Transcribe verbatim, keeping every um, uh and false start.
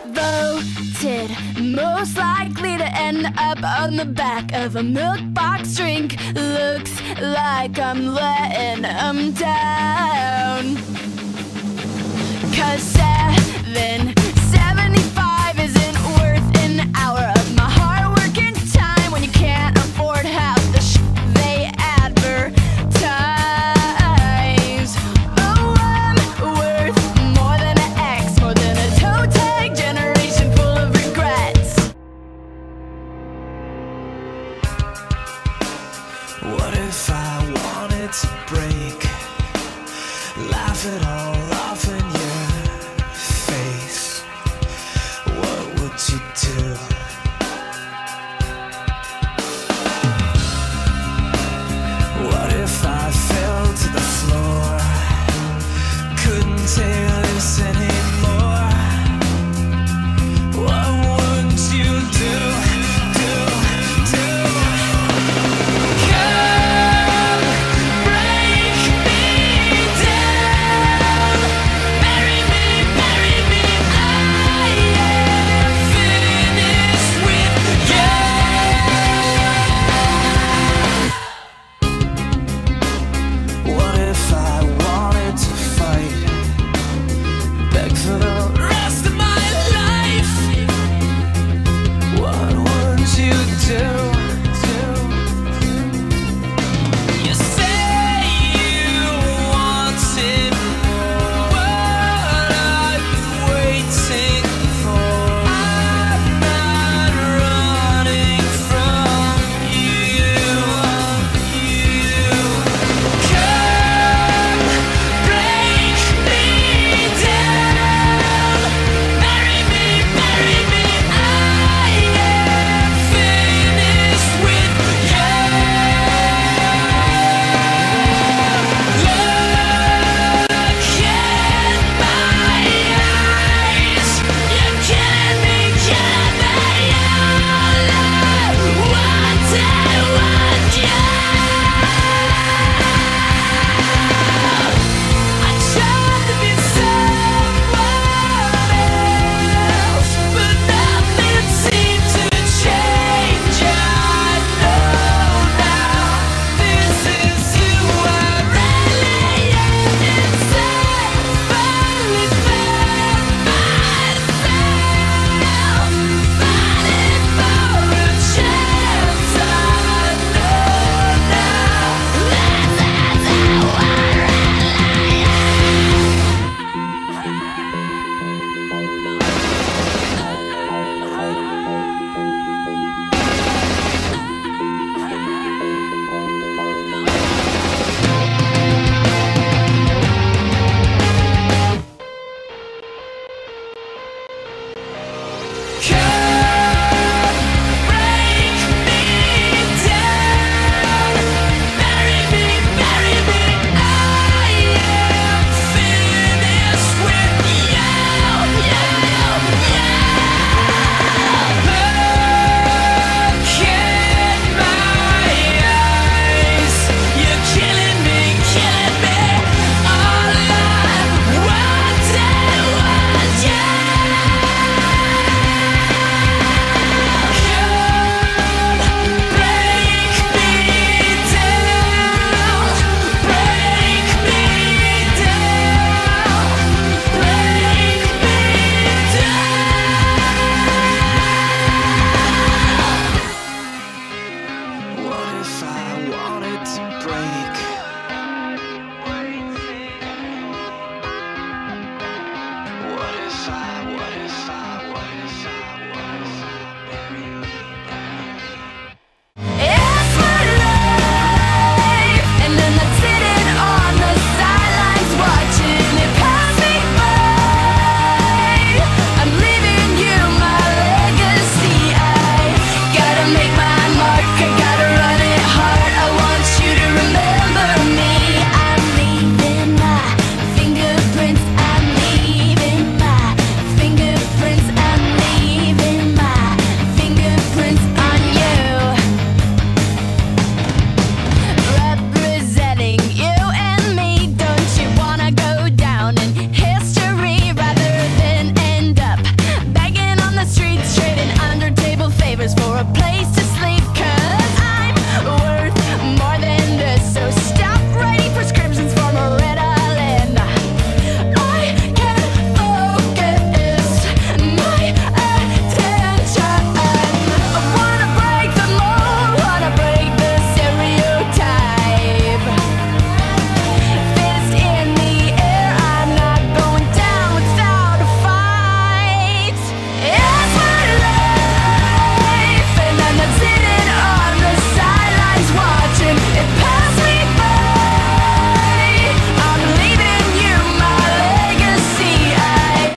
Voted most likely to end up on the back of a milk box drink. Looks like I'm letting them down. Cause seven seventy-five isn't worth an hour of my hard work and time when you can't afford half the shit they advertise. Oh, I'm worth more than an X, more than a toe tag generation full of regrets. What if I wanted to break? Laugh it all off in your face. What would you do? What if I fell to the floor? Couldn't take this anymore. What would you do? Do, do? Come break me down. Bury me, bury me. I am finished with you. What if I wanted to fight? Beg for the